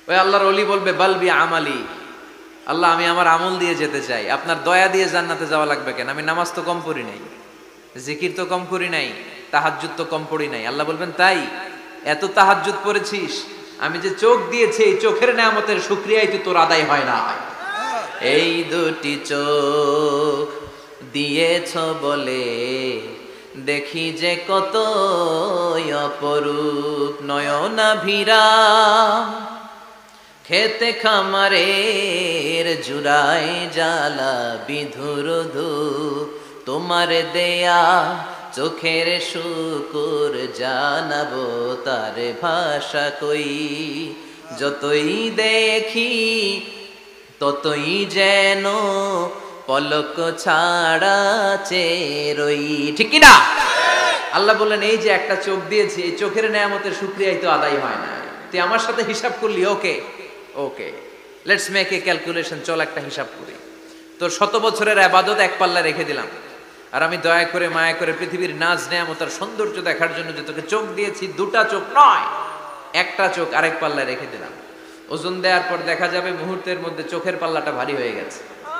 ওই আল্লাহর ওলি বলবে বালবি আমালি, আল্লাহ আমি আমার আমল দিয়ে যেতে চাই, আপনার দয়া দিয়ে জান্নাতে যাওয়া লাগবে কেন? আমি নামাজ তো কম পড়ি নাই, জিকির তো কম করি নাই, তাহাজ্জুদ তো কম পড়ি নাই। আল্লাহ বলবেন তাই? এত তাহাজ্জুদ পড়েছিস, আমি যে চোখ দিয়েছি এই চোখের নেয়ামতের শুকরিয়াই তো তোর আদায় হয় না। এই দুটি চোখ দিয়েছ বলে দেখি যে কত অপরূপ নয়নাভিরা, খেতে খামারের জুড়াই জ্বালা বিধুর ধূপ, তোমার দেয়া চোখের শুকুর জানাবো তার ভাষা কই, যতই দেখি ততই যেন পলক ছাড়া চেরই। ঠিক কি না? আল্লাহ বললেন এই যে একটা চোখ দিয়েছি, এই চোখের নেয়ামতের শুকরিয়াই তো আদায় হয় না। তুই আমার সাথে হিসাব করলি, okay okay, let's make a calculation, চল একটা হিসাব করি। তোর 100 বছরের ইবাদত এক পাল্লা রেখে দিলাম, আর আমি দয়া করে মায়া করে পৃথিবীর নাজ নেয়ামত আর সৌন্দর্য দেখার জন্য যে তোকে চোখ দিয়েছি, দুটা চোখ নয় একটা চোখ আরেক পাল্লা রেখে দিলাম। ওজন দেওয়ার পর দেখা যাবে মুহূর্তের মধ্যে চোখের পাল্লাটা ভারী হয়ে গেছে।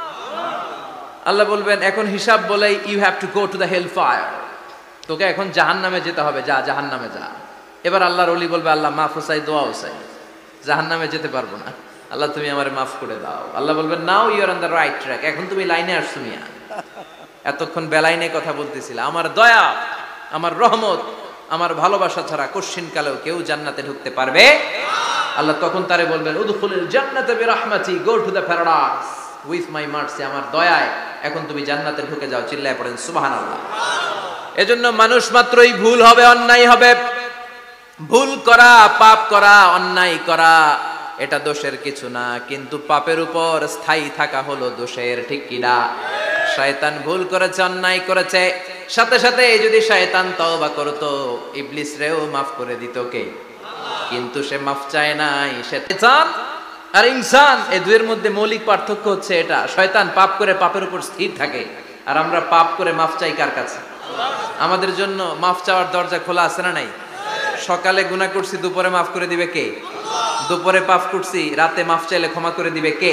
আল্লাহ বলবেন এখন হিসাব বলেই you have to go to the hell fire, তোকে এখন জাহান্নামে যেতে হবে, যা জাহান্নামে যা। এবার আল্লাহর ওলি বলবে আল্লাহ মাফ হোসাই, দোয়া হোসাই, জাহান্নামে যেতে পারবো না, আল্লাহ তুমি আমারে মাফ করে দাও। আল্লাহ বলবেন now you are on the right track, এখন তুমি লাইনে আসছো মিয়া, এতক্ষণ বেলাইনে কথা বলতেছিল। আমার দয়া, আমার রহমত, আমার ভালোবাসা ছাড়া কোশ্চিন কালেও কেউ জান্নাতে ঢুকতে পারবে। আল্লাহ তখন তারে বলবেন উদখুলুল জান্নাতা বিরাহমাতি, go to the paradise with my mercy, আমার দয়ায় এখন তুমি জান্নাতে ঢুকে যাও। চিল্লায় পড়েন সুবহানাল্লাহ। এজন্য মানুষ মাত্রই ভুল হবে, অন্যায় হবে। ভুল করা, পাপ করা, অন্যায় করা এটা দোষের কিছু না, কিন্তু পাপের উপর স্থায়ী থাকা হলো দোষের। ঠিক কিনা? শয়তান ভুল করেছে, অন্যায় করেছে, সাথে সাথে যদি শয়তান তওবা করতো ইবলিস রেও মাফ করে দিত কে? কিন্তু সে মাফ চায় নাই। শয়তান আর ইনসান এই দুইয়ের মধ্যে মৌলিক পার্থক্য হচ্ছে এটা, শয়তান পাপ করে পাপের উপর স্থির থাকে, আর আমরা পাপ করে মাফ চাই কার কাছে? আমাদের জন্য মাফ চাওয়ার দরজা খোলা আছে না নাই? সকালে গুনাহ করছি, দুপুরে মাফ করে দিবে কে? দুপুরে পাপ করছি, রাতে মাফ চাইলে ক্ষমা করে দিবে কে?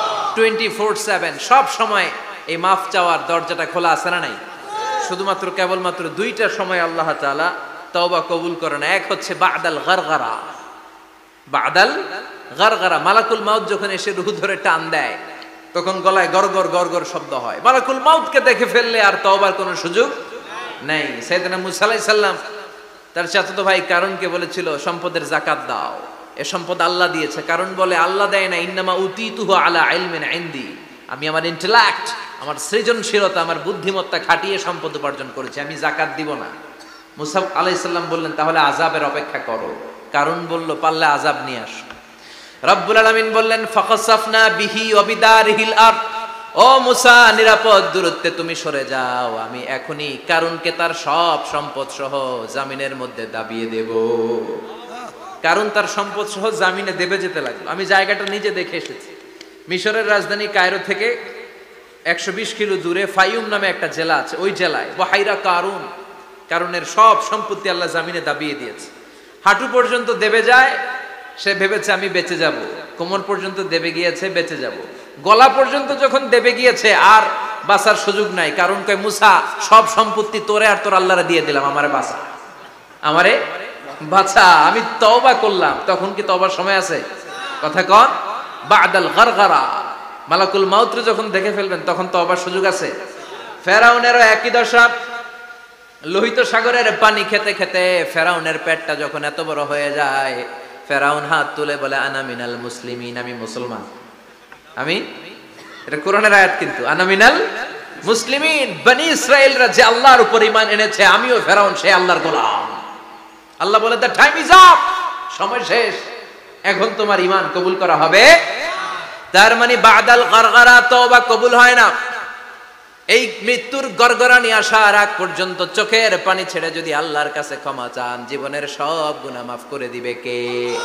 24/7 সব সময় এই মাফ চাওয়ার দরজাটা খোলা আছে না নাই? শুধুমাত্র কেবলমাত্র দুইটা সময় আল্লাহ তাআলা তওবা কবুল করে না। এক হচ্ছে বাদাল গারগারা, বাদাল গারগারা, মালাকুল মাউত যখন এসে রূহ ধরে টান দেয় তখন গলায় গরগর গরগর শব্দ হয়। মালাকুল মাউতকে দেখে ফেললে আর তওবার কোনো সুযোগ নেই। সাইয়েদনা মুসা আলাইহিস সালাম তার চাচাতো ভাই কারণকে বলেছিল সম্পদের যাকাত দাও, এ সম্পদ আল্লাহ দিয়েছে। কারণ বলে আল্লাহ দেয় না, ইন্নামা উতিতুহু আলা ইলমিন ইনদি, আমি আমার ইন্টেলেক্ট, আমার সৃজনশীলতা, আমার বুদ্ধিমত্তা খাটিয়ে সম্পদ উপার্জন করেছি, আমি যাকাত দিব না। মুসা আলাইহিস সালাম বললেন তাহলে আযাবের অপেক্ষা করো। কারণ বলল পারলে আযাব নিয়ে আসো। রব্বুল আলামিন বললেন ফাখাসাফনা বিহি ওয়া বিদারিহিল আরদ, ও মুসা নিরাপদ দূরত্বে তুমি সরে যাও, আমি এখনই কারুনকে তার সব সম্পদ সহ জামিনের মধ্যে দাবিয়ে দেব। কারণ তার সম্পদ সহ জামিনে দেবে যেতে লাগলো। আমি জায়গাটা নিজে দেখে এসেছি। মিশরের রাজধানী কায়রো থেকে 120 কিলো দূরে ফাইউম নামে একটা জেলা আছে, ওই জেলায় বহাইরা কারুন, কারণের সব সম্পত্তি আল্লাহ জামিনে দাবিয়ে দিয়েছে। হাঁটু পর্যন্ত দেবে যায়, সে ভেবেছে আমি বেঁচে যাব, কোমর পর্যন্ত দেবে গিয়েছে বেঁচে যাব, গলা পর্যন্ত যখন দেবে গিয়েছে আর বাঁচার সুযোগ নাই। কারণ কয় মুসা সব সম্পত্তি তোরে আর তোর আল্লাহরে দিয়ে দিলাম, আমারে বাঁচা, আমারে বাঁচা, আমি তওবা করলাম। তখন কি তওবার সময় আছে? কথা কন। বাদাল গারগারা, মালাকুল মাউত যখন দেখে ফেলবেন তখন তওবার সুযোগ আছে? ফেরাউনেরও একই দশা। লোহিত সাগরের পানি খেতে খেতে ফেরাউনের পেটটা যখন এত বড় হয়ে যায়, ফেরাউন হাত তুলে বলে আনা মিনাল মুসলিমিন, আমি মুসলমান। আমি, এটা কোরআনের আয়াত কিন্তু, আনা মিনাল মুসলিমিন, বনি ইসরাইলরা যে আল্লাহর উপর ঈমান এনেছে, আমিও ফেরাউন সে আল্লাহর গোলাম। আল্লাহ বলে দ্য টাইম ইজ আপ, সময় শেষ, এখন তোমার ঈমান কবুল করা হবে। তার মানে বাদাল গারগারা তওবা কবুল হয় না। এই মৃত্যুর গড়গড়ানি আসার আগ পর্যন্ত চোখের পানি ছেড়ে যদি আল্লাহর কাছে ক্ষমা চান, জীবনের সব গুনাহ মাফ করে দিবে কে?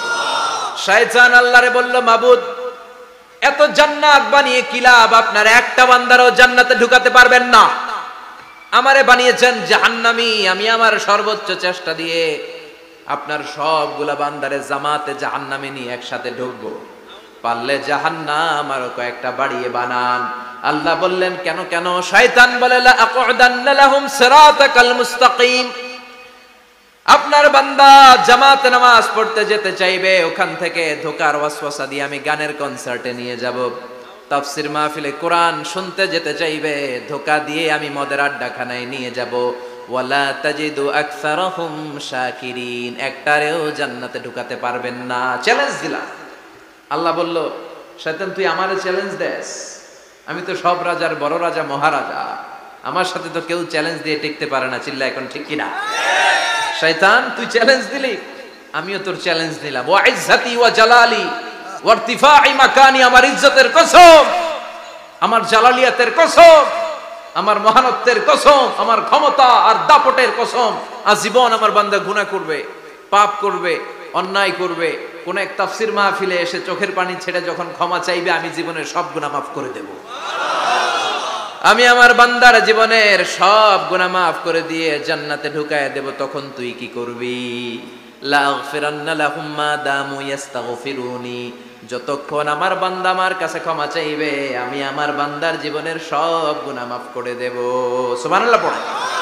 শয়তান আল্লাহরে বলল মাবুদ এত জান্নাত বানিয়ে কি লাভ, আপনার একটা বান্দারও জান্নাতে ঢুকাতে পারবেন না, আমারে বানিয়েছেন জাহান্নামী, আমি আমার সর্বোচ্চ চেষ্টা দিয়ে আপনার সবগুলা বান্দারে জামাতে জাহান্নামে নিয়ে একসাথে ঢুকবো, পারলে জাহান্নাম আরো কয়েকটা বাড়িয়ে বানান। আল্লাহ বললেন কেন কেন? শয়তান বলে লা আকুদান্না লাহুম সিরাতাকাল মুস্তাকিম। আপনার বান্দা জামাতে নামাজ পড়তে যেতে চাইবে, ওখান থেকে ধোকার ওয়াসওয়াসা দিয়ে আমি গানের কনসার্টে নিয়ে যাব। তাফসীর মাহফিলে কোরআন শুনতে যেতে চাইবে, ধোকা দিয়ে আমি মদের আড্ডাখানায় নিয়ে যাব। ওয়ালা তাজিদু আকসারাহুম শাকিরিন, একটারেও জান্নাতে ঢুকাতে পারবেন না। চ্যালেঞ্জ দিলাম। আল্লাহ বলল, শয়তান তুই আমারে চ্যালেঞ্জ দেস? আমি তো সব রাজার বড় রাজা, মহারাজা, আমার সাথে তো কেউ চ্যালেঞ্জ দিয়ে টিকতে পারে না। চিল্লা এখন ঠিক কিনা? শয়তান তুই চ্যালেঞ্জ দিলি, আমিও তোর চ্যালেঞ্জ দিলাম। ওয়া ইজ্জতি ওয়া জালালি ওয়া ইরতিফাই মাকানি, আমার ইজ্জতের কসম, আমার জালালিয়াতের কসম, আমার মহানত্বের কসম, আমার ক্ষমতা আর দাপটের কসম, আজীবন আমার বান্দা গুনাহ করবে, পাপ করবে, অন্যায় করবে, কোন এক তাফসীর মাহফিলে এসে চোখের পানি ছেড়ে যখন ক্ষমা চাইবে, আমি জীবনের সব গুনাহ মাফ করে দেব। আমি আমার বান্দার জীবনের সব গুনাহ মাফ করে দিয়ে জান্নাতে ঢুকায় দেব। তখন তুই কি করবি? লা আগফিরান্না লাহুম মা দামু ইস্তাগফিরুনি, যতক্ষণ আমার বান্দা আমার কাছে ক্ষমা চাইবে, আমি আমার বান্দার জীবনের সব গুনাহ মাফ করে দেব। সুবহানাল্লাহ পড়ে।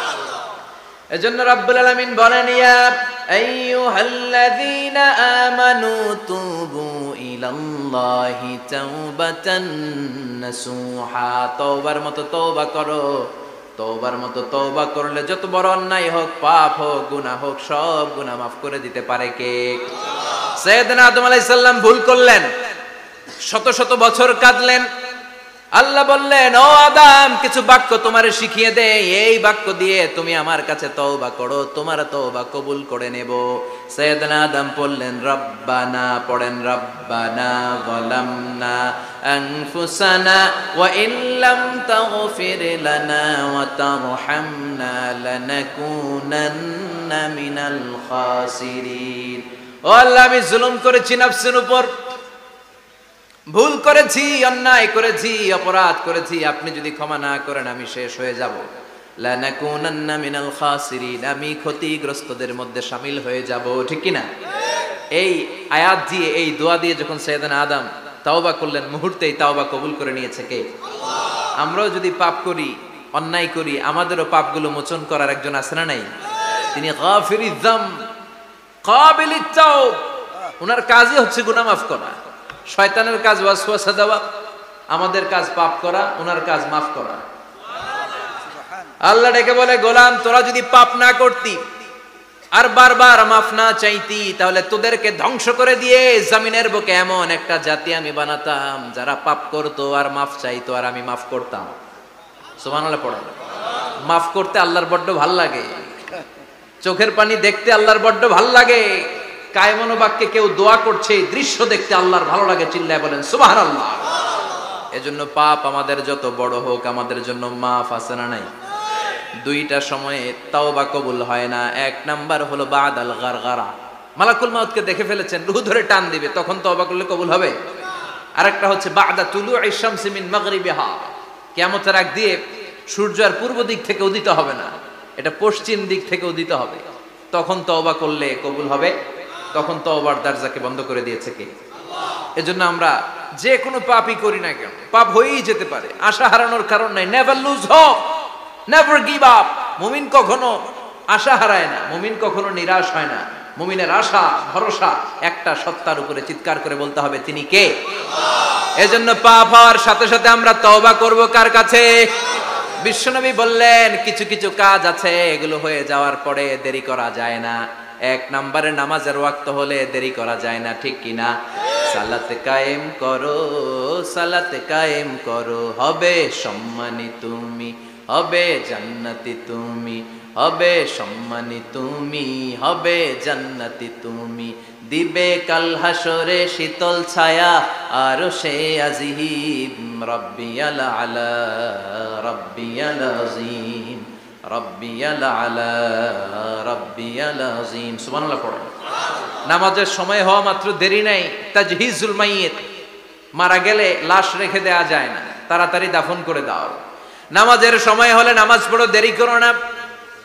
এজন্য রাব্বুল আলামিন বলেন, ইয়া আইয়ুহাল্লাযীনা আমানু তুবু ইলাল্লাহি তাওবাতান নাসুহা, তওবার মতো তওবা করো। তওবার মতো তওবা করলে যত বড় অন্যায় হোক, পাপ হোক, গুনাহ হোক, সব গুনাহ মাফ করে দিতে পারে কে? সাইয়েদনা আদম আলাইহিস সালাম ভুল করলেন, শত শত বছর কাঁদলেন। আল্লাহ বললেন, ও আদম, কিছু বাক্য তোমারে শিখিয়ে দে, এই বাক্য দিয়ে তুমি আমার কাছে তওবা করো, তোমার তওবা কবুল করে নেব। সাইয়েদনা আদম বললেন, রব্বানা, পড়েন, রব্বানা যালামনা আনফুসানা ওয়া ইল্লাম তাগফির লানা ওয়া তারহামনা লানাকুনান্না মিনাল খাসিরিন। ও আল্লাহ, আমি জুলুম করেছি নফসের উপর, ভুল করেছি, অন্যায় করেছি, অপরাধ করেছি, আপনি যদি ক্ষমা না করেন আমি শেষ হয়ে যাব। লানাকুনান্না মিনাল খাসিরিন, আমি ক্ষতিগ্রস্তদের মধ্যে শামিল হয়ে যাব। ঠিক কি না? এই আয়াত দিয়ে, এই দোয়া দিয়ে যখন সাইয়েদনা আদম তাওবা করলেন, মুহূর্তেই তাওবা কবুল করে নিয়েছে কে? আল্লাহ। আমরাও যদি পাপ করি, অন্যায় করি, আমাদেরও পাপগুলো মোচন করার একজন আছে না নাই? তিনি গাফিরিয যাম, কাবিলিত তাওব। ওনার কাজই হচ্ছে গুনাহ মাফ করা। শয়তানের কাজ ওয়াসওয়াসা দেওয়া, আমাদের কাজ পাপ করা, ওনার কাজ মাফ করা। আল্লাহ ডেকে বলে, গোলাম, তোরা যদি পাপ না করতি আর বারবার মাফ না চাইতি, তাহলে তোদেরকে ধ্বংস করে দিয়ে জমিনের বুকে এমন একটা জাতি আমি বানাতাম যারা পাপ করতো আর মাফ চাইতো, আর আমি মাফ করতাম। সুবহানাল্লাহ পড়ো। মাফ করতে আল্লাহর বড্ড ভাল লাগে, চোখের পানি দেখতে আল্লাহর বড্ড ভাল লাগে, কায়মনো বাক্যে কেউ দোয়া করছে এই দৃশ্য দেখতে আল্লাহর ভালো লাগে। চিল্লায় বলেন সুবহানাল্লাহ। এজন্য পাপ আমাদের যত বড় হোক, আমাদের জন্য মাফ আছে না নাই? দুইটা সময়ে তাওবা কবুল হয় না। এক নাম্বার হলো বাদাল গারগারা, মালাকুল মাউতকে দেখে ফেলেছেন, রূহ ধরে টান দিবে, তখন তাওবা করলে কবুল হবে। আরেকটা হচ্ছে বাদা তুলুই শামসি মিন মাগরিবিহা, কিয়ামতের আগ দিয়ে সূর্য আর পূর্ব দিক থেকে উদিত হবে না, এটা পশ্চিম দিক থেকে উদিত হবে, তখন তওবা করলে কবুল হবে। তখন তওবার দরজাকে বন্ধ করে দিয়েছে কে? আল্লাহ। এজন্য আমরা যে কোনো পাপই করি না কেন, পাপ হয়েই যেতে পারে, আশা হারানোর কারণ নাই। Never lose hope, never give up. মুমিন কখনো আশা হারায় না, মুমিন কখনো নিরাশ হয় না। মুমিনের আশা ভরসা একটা সত্তার উপরে। চিৎকার করে বলতে হবে, তিনি কে? আল্লাহ। এজন্য পাপ হওয়ার সাথে সাথে আমরা তওবা করব কার কাছে? বিশ্বনবী বললেন, কিছু কিছু কাজ আছে, এগুলো হয়ে যাওয়ার পরে দেরি করা যায় না। এক নম্বরে নামাজের ওয়াক্ত হলে দেরি করা যায় না। ঠিক কিনা? সালাত কায়েম করো, সালাত কায়েম করো, হবে সম্মানী তুমি, হবে জান্নাতি তুমি, হবে সম্মানী তুমি, হবে জান্নাতি তুমি। দিবে কাল হাসরে শীতল ছায়া আরশে আজিম, রব্বিয়াল আলা রব্বিয়াল আযীম, রব্বিয়াল আলা রব্বিয়াল আযীম। সুবহানাল্লাহ পড়ো। নামাজের সময় হওয়া মাত্র দেরি নাই। তাজহিজুল মাইয়িত, মারা গেলে লাশ রেখে দেয়া যায় না, তাড়াতাড়ি দাফন করে দাও। নামাজের সময় হলে নামাজ পড়ো, দেরি করো না।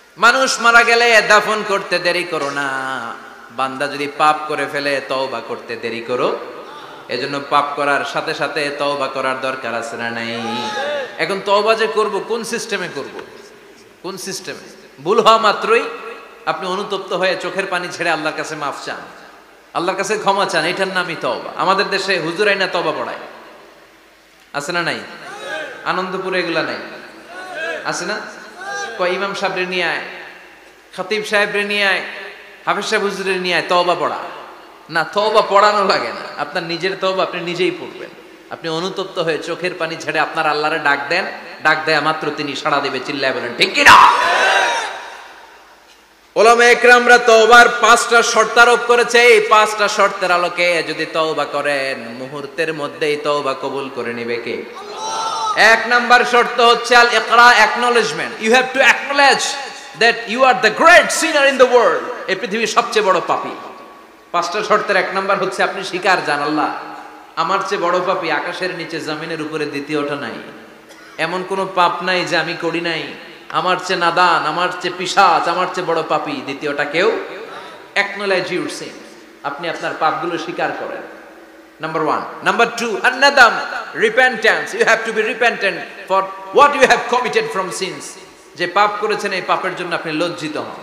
মানুষ মারা গেলে দাফন করতে দেরি করো না, বান্দা যদি পাপ করে ফেলে তওবা করতে দেরি করো। এজন্য পাপ করার সাথে সাথে তওবা করার দরকার আছে না নাই? এখন তওবা যে করব কোন সিস্টেমে করব? কোন সিস্টেমে? ভুল হওয়া মাত্রই আপনি অনুতপ্ত হয়ে চোখের পানি ছেড়ে আল্লাহর কাছে মাফ চান, আল্লাহর কাছে ক্ষমা চান, এটার নামই তওবা। আমাদের দেশে হুজুরাই না তওবা পড়ায়, আছে না নাই? আনন্দপুরে এগুলা নাই, আছে না? কয় ইমাম সাহেবরে নিয়ে আয়, খতিব সাহেবরে নিয়ে আয়, হাফেজ সাহেব হুজুরের নিয়ে আয়, তওবা পড়া। না, তওবা পড়ানো লাগে না, আপনার নিজের তওবা আপনি নিজেই পড়বেন। আপনি অনুতপ্ত হয়ে চোখের পানি ছেড়ে আপনার আল্লাহরে ডাক দেন, ডাক দেয়া মাত্র তিনি সাড়া দেবে, চিল্লায় বলেন ঠিক কি না? উলামা ইকরামরা তওবার 5টা শর্ত আরোপ করেছে। এই 5টা শর্তের আলোকে যদি তওবা করেন মুহূর্তের মধ্যেই তওবা কবুল করে নেবে কে? আল্লাহ। 1 নাম্বার শর্ত হচ্ছে আল ইকরা, acknowledgement. You have to acknowledge that you are the great sinner in the world. এই পৃথিবীর সবচেয়ে বড় পাপী। 5টা শর্তের 1 নাম্বার হচ্ছে আপনি স্বীকার জান, আল্লাহ আমার চেয়ে বড় পাপী আকাশের নিচে জমিনের উপরে দ্বিতীয়টা নাই। এমন কোনো পাপ নাই যে আমি করি নাই। আমার চেয়ে নাদান, আমার চেয়ে পিশাচ, আমার চেয়ে বড় পাপী দ্বিতীয়টা কেউ। অ্যাকনলেজ ইউর সিন, আপনি আপনার পাপগুলো স্বীকার করেন। নাম্বার 1। নাম্বার 2, আন-নাদাম, repentance. You have to be repentant for what you have committed from sins. যে পাপ করেছেন এই পাপের জন্য আপনি লজ্জিত হন।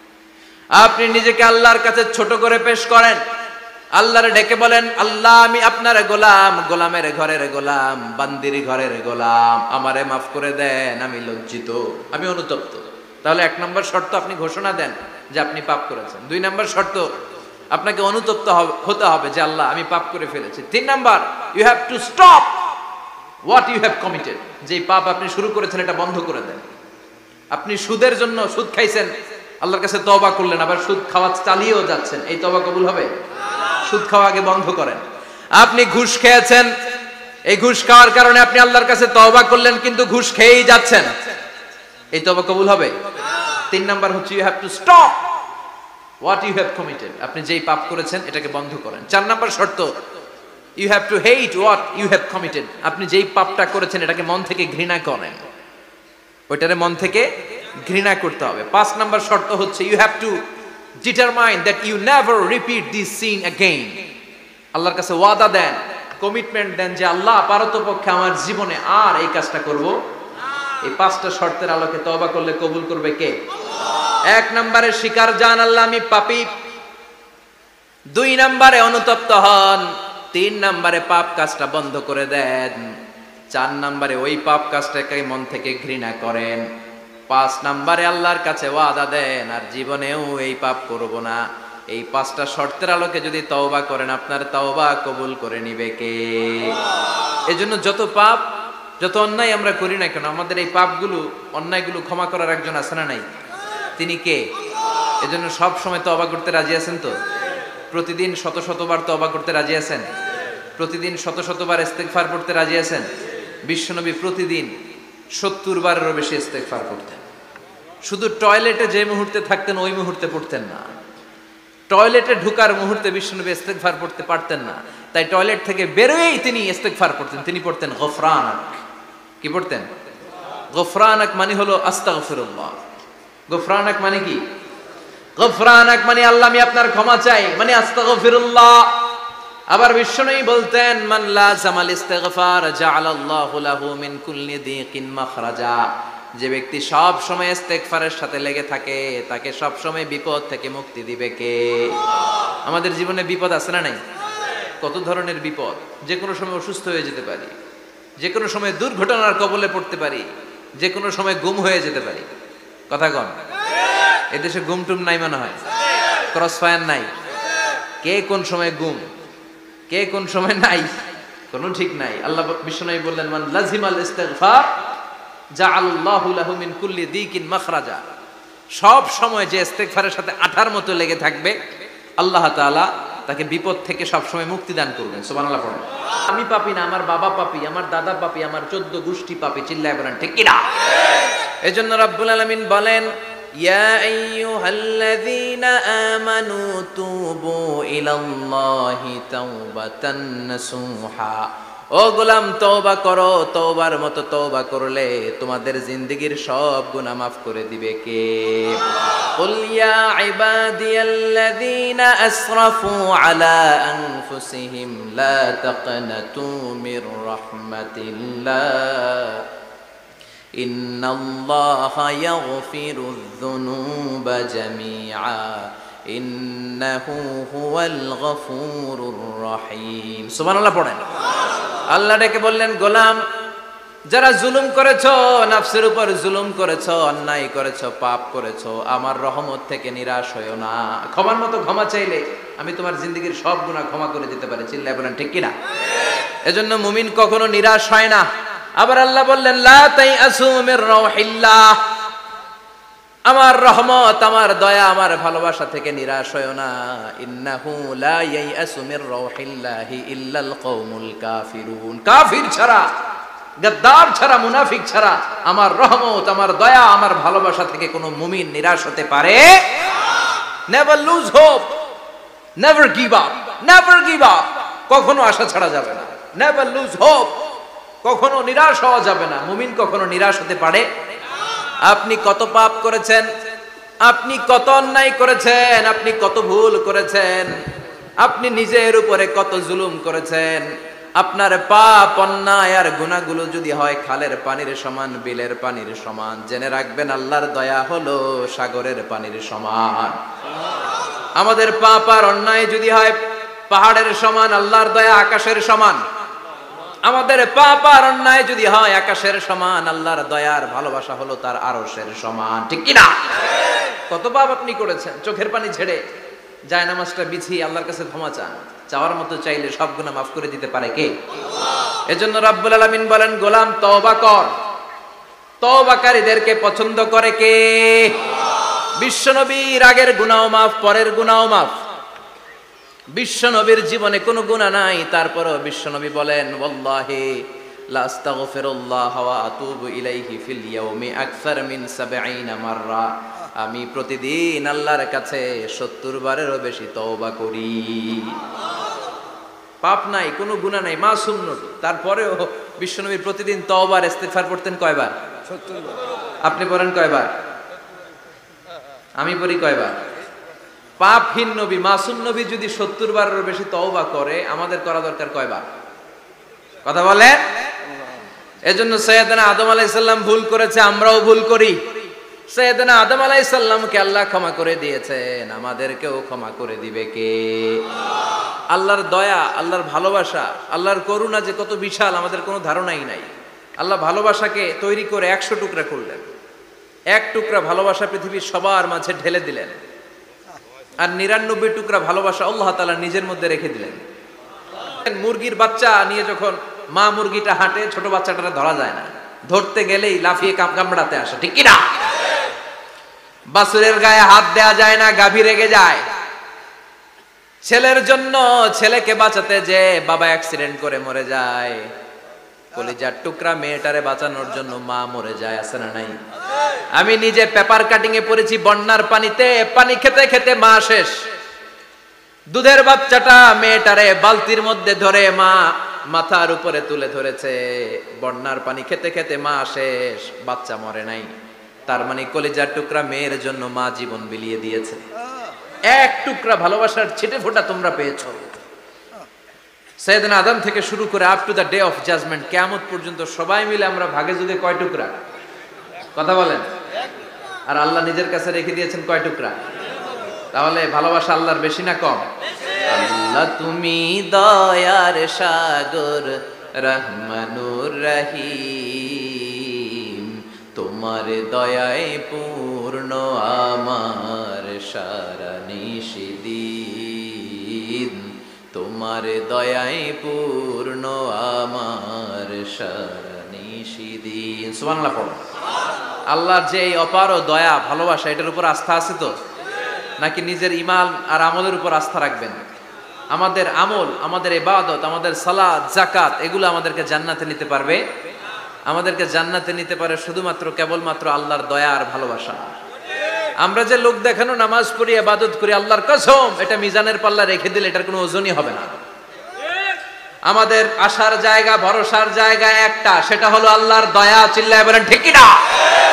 আপনি নিজেকে আল্লাহর কাছে ছোট করে পেশ করেন, আল্লাহরে ডেকে বলেন, আল্লাহ আমি আপনার গোলাম, গোলামের ঘরের গোলাম, বান্দির ঘরের গোলাম, আমারে মাফ করে দেন, আমি লজ্জিত, আমি অনুতপ্ত। তাহলে 1 নম্বর শর্ত আপনি ঘোষণা দেন যে আপনি পাপ করেছেন। 2 নম্বর শর্ত আপনাকে অনুতপ্ত হতে হবে যে আল্লাহ আমি পাপ করে ফেলেছি। 3 number, you have to stop what you have committed. যে পাপ আপনি শুরু করেছেন এটা বন্ধ করে দেন। আপনি সুদের জন্য সুদ খাইছেন, আল্লাহর কাছে তওবা করলেন, আবার সুদ খাওয়া চালিয়েও যাচ্ছেন, এই তওবা কবুল হবে? সুদ খাওয়া আগে বন্ধ করেন। আপনি ঘুষ খেয়েছেন, এই ঘুষ খাওয়ার কারণে আপনি আল্লাহর কাছে তওবা করলেন কিন্তু ঘুষ খেয়েই যাচ্ছেন, এই তওবা কবুল হবে? 3 নাম্বার হচ্ছে you have to stop what you have committed. আপনি যেই পাপ করেছেন এটাকে বন্ধ করেন। 4 নাম্বার শর্ত, you have to hate what you have committed. আপনি যেই পাপটা করেছেন এটাকে মন থেকে ঘৃণা করেন, ওইটারে মন থেকে ঘৃণা করতে হবে। 5 নাম্বার শর্ত হচ্ছে you have to determine that you never repeat this sin again. আল্লাহর কাছে ওয়াদা দেন, কমিটমেন্ট দেন যে আল্লাহ পারতপক্ষে আমার জীবনে আর এই কাজটা করব না। এই 5টা শর্তের আলোকে তওবা করলে কবুল করবে কে? আল্লাহ। 1 নম্বরে স্বীকার জান আল্লাহ আমি পাপী। 2 নম্বরে অনুতপ্ত হন। 3 নম্বরে পাপ কাজটা বন্ধ করে দেন। 4 নম্বরে ওই পাপ কাজটাকে মন থেকে ঘৃণা করেন। 5 নম্বরে আল্লাহর কাছে ওয়াদা দেন আর জীবনেও এই পাপ করব না। এই 5টা শর্তের আলোকে যদি তওবা করেন আপনার তওবা কবুল করে নিবে কে? আল্লাহ। এজন্য যত পাপ, যত অন্যায় আমরা করি না কেন, আমাদের এই পাপগুলো, অন্যায়গুলো ক্ষমা করার একজন আছে না নাই? তিনি কে? আল্লাহ। এজন্য সব সময় তওবা করতে রাজি আছেন তো? প্রতিদিন শত শতবার তওবা করতে রাজি আছেন? প্রতিদিন শত শতবার ইস্তেগফার পড়তে রাজি আছেন? বিশ্বনবী প্রতিদিন 70 বারেরও বেশি ইস্তেগফার করতেন। শুধু টয়লেটে যে মুহূর্তে থাকতেন ওই মুহূর্তে পড়তেন না, টয়লেটে ঢুকার মুহূর্তে বিশ্বনবী ইস্তেগফার পড়তে পারতেন না, তাই টয়লেট থেকে বেরোয়েই তিনি ইস্তেগফার পড়তেন। তিনি পড়তেন গফরানাক। কি পড়তেন? গফরানাক মানে হলো আস্তাগফিরুল্লাহ। গফরানাক মানে কি? গফরানাক মানে আল্লাহ আমি আপনার ক্ষমা চাই, মানে আস্তাগফিরুল্লাহ। আবার বিশ্বনবী বলতেন মান লাযামাল ইস্তিগফার জাআলাল্লাহু লাহু মিন কুল্লি দিকিন মাখরাজা। যে ব্যক্তি সব সময় ইস্তেগফারের সাথে লেগে থাকে তাকে সব সময় বিপদ থেকে মুক্তি দিবে কে? আল্লাহ। আমাদের জীবনে বিপদ আছে না নাই? কত ধরনের বিপদ। যে কোনো সময় অসুস্থ হয়ে যেতে পারি, যে কোনো সময় দুর্ঘটনার কবলে পড়তে পারি, যে কোনো সময় গুম হয়ে যেতে পারি। কথা কন, এদেশে গুম টুম নাই মনে হয়, ক্রস ফায়ার নাই। কে কোন সময় গুম, কে কোন সময় নাই, কোনো ঠিক নাই। আল্লাহ বিশ্বনবী বললেন মান লাজিমাল ইস্তিগফার জাআলাল্লাহু লাহু মিন কুল্লি দিকিন মাখরাজা। সব সময় যে ইস্তিগফারের সাথে আঠার মতো লেগে থাকবে আল্লাহ তাআলা তাকে বিপদ থেকে সব সময় মুক্তি দান করবেন। সুবহানাল্লাহ পড়েন। আমি পাপী না, আমার বাবা পাপী, আমার দাদা পাপী, আমার 14 গোষ্ঠী পাপী। চিল্লায় বলেন ঠিক কি না? এজন্য রব্বুল আলামিন বলেন ইয়া আইয়ুহাল্লাযীনা আমানু তুবু ইলাল্লাহি তাওবাতান নাসুহা ও গোলাম তওবা করো, তওবার মতো তওবা করলে তোমাদের জিন্দেগীর সব গুনাহ মাফ করে দিবে কে? কুল ইয়া ইবাদিয়াল্লাযীনা আসরাফু আলা আনফুসিহিম লা তাকনাতু মির রাহমাতিল্লাহ ইন্নাল্লাহা ইয়াগফিরুয যুনুবা জামিআ ইন্নাহু হুয়াল গফুরুর রহিম। সুবহানাল্লাহ পড়েন। আল্লাহ ডেকে বললেন, গোলাম যারা জুলুম করেছো, নফসের উপর জুলুম করেছো, অন্যায় করেছো, পাপ করেছো, আমার রহমত থেকে নিরাশ হয়ো না। ক্ষমার মতো ক্ষমা চাইলে আমি তোমার জিন্দেগীর সব গুনাহ ক্ষমা করে দিতে পারি। চিল্লায় বলেন ঠিক কিনা? এজন্য মুমিন কখনো নিরাশ হয় না। আবার আল্লাহ বললেন, লা তাইআসু মির রাউহিল্লাহ, আমার রহমত, আমার দয়া, আমার ভালোবাসা থেকে নিরাশ হয়ো না। ইন্নাহু লা ইয়াইআসু মির রাউহিল্লাহি ইল্লাল কওমুল কাফিরুন, কাফির ছাড়া, গাদ্দার ছাড়া, মুনাফিক ছাড়া আমার রহমত, আমার দয়া, আমার ভালোবাসা থেকে কোনো মুমিন নিরাশ হতে পারে না। Never lose hope, never give up, never give up, কখনো আশা ছাড়া যাবে না। নেভার লুজ হোপ, কখনো নিরাশ হওয়া যাবে না। মুমিন কখনো নিরাশ হতে পারে। আপনি কত পাপ করেছেন, আপনি কত অন্যায় করেছেন, আপনি কত ভুল করেছেন, আপনি নিজের উপরে কত জুলুম করেছেন। আপনার পাপ, অন্যায় আর গুনাহগুলো যদি হয় খালের পানির সমান, বিলের পানির সমান, জেনে রাখবেন আল্লাহর দয়া হলো সাগরের পানির সমান। আমাদের পাপ আর অন্যায় যদি হয় পাহাড়ের সমান, আল্লাহর দয়া আকাশের সমান। আমাদের পাপ আর অন্যায় যদি হয় আকাশের সমান, আল্লাহর দয়ার ভালোবাসা হলো তার আরশের সমান। ঠিক কি না? কত পাপ আপনি করেছেন, চোখের পানি ছেড়ে জায়নামাজটা বিছিয়ে আল্লাহর কাছে ক্ষমা চান। চাওয়ার মতো চাইলে সব গুনাহ মাফ করে দিতে পারে কে? এজন্য রাব্বুল আলামিন বলেন, গোলাম তওবা কর। তওবাকারীদেরকে পছন্দ করে কে? বিশ্বনবীর আগের গুনাহ মাফ, পরের গুনাহ মাফ। বিশ্বনবীর জীবনে কোনো গুনাহ নাই, তারপরও বিশ্বনবী বলেন, ওয়াল্লাহি লা আস্তাগফিরুল্লাহ ওয়া আতুবু ইলাইহি ফিল ইয়াউমি আকসার মিন ৭০ মাররা। আমি প্রতিদিন আল্লাহর কাছে ৭০ বারেরও বেশি তওবা করি। পাপ নাই, কোনো গুনাহ নাই, মাসুম নবী, তারপরেও বিশ্বনবী প্রতিদিন তওবার ইস্তিগফার করতেন কয়বার? ৭০ বার। আপনি পড়েন কয়বার? আমি পড়ি কয়বার? পাপহীন নবী, মাসুম নবী যদি ৭০ বারেরও বেশি তওবা করে, আমাদের করা দরকার কয়বার? কথা বলে। এজন্য সৈয়দনা আদম আলাইহিস সালাম ভুল করেছে, আমরাও ভুল করি। সৈয়দনা আদম আলাইহিস সালামকে আল্লাহ ক্ষমা করে দিয়েছেন, আমাদেরকেও ক্ষমা করে দিবে কে? আল্লাহর দয়া, আল্লাহর ভালোবাসা, আল্লাহর করুণা যে কত বিশাল আমাদের কোনো ধারণাই নাই। আল্লাহ ভালোবাসাকে তৈরি করে ১০০ টুকরা করলেন। এক টুকরা ভালোবাসা পৃথিবীর সবার মাঝে ঢেলে দিলেন, আর ৯৯ টুকরা ভালোবাসা আল্লাহ তাআলা নিজের মধ্যে রেখে দিলেন। মুরগির বাচ্চা নিয়ে যখন মা মুরগিটা হাঁটে, ছোট বাচ্চাটা ধরা যায় না, ধরতে গেলেই লাফিয়ে কামড়াতে আসে। ঠিক কি না? বাছুরের গায়ে হাত দেয়া যায় না, গাভী রেগে যায়। ছেলের জন্য ছেলেকে বাঁচাতে যে বাবা অ্যাক্সিডেন্ট করে মরে যায়, কলিজার টুকরা মেয়েটারে বাঁচানোর জন্য মা মরে যায়, আছে না নাই? আমি নিজে পেপার কাটিং এ পড়েছি, বন্যার পানিতে পানি খেতে খেতে মা শেষ। দুধের বাচ্চাটা মেয়েটারে বালতির মধ্যে ধরে মা মাথার উপরে তুলে ধরেছে, বন্যার পানি খেতে খেতে মা শেষ, বাচ্চা মরে নাই। তার মানে কলিজার টুকরা মেয়ের জন্য মা জীবন বিলিয়ে দিয়েছে। এক টুকরা ভালোবাসার ছিটে ফোঁটা তোমরা পেয়েছো। সাইয়েদনা আদম থেকে শুরু করে up to the day of judgement, কিয়ামত পর্যন্ত সবাই মিলে আমরা ভাগে যুগে কয় টুকরা? কথা বলেন। আর আল্লাহ নিজের কাছে রেখে দিয়েছেন কয় টুকরা? তাহলে ভালোবাসা আল্লাহর বেশি না কম? আল্লাহ তুমি দয়ার সাগর, রহমানুর রহিম, তোমার দয়ায় পূর্ণ আমার সারা নিশিদিন, তোমার দয়ায় পূর্ণ আমার সারা নিশিদিন। সুবহানাল্লাহ পড়ো। আল্লাহর যে এই অপার দয়া, ভালোবাসা, এটার উপর আস্থা আছে তো? নাকি নিজের ঈমান আর আমলের উপর আস্থা রাখবেন? আমাদের আমল, আমাদের ইবাদত, আমাদের সালাত, যাকাত, এগুলো আমাদেরকে জান্নাতে নিতে পারবে? আমাদেরকে জান্নাতে নিতে পারে শুধুমাত্র কেবলমাত্র আল্লাহর দয়া আর ভালোবাসা। আমরা যে লোক দেখানো নামাজ পড়ি, ইবাদত করি, আল্লাহর কসম এটা মিজানের পাল্লা রেখে দিলে এটার কোনো ওজনই হবে না। আমাদের আশার জায়গা, ভরসার জায়গা একটা, সেটা হলো আল্লাহর দয়া। চিল্লায় বলেন ঠিক কি না?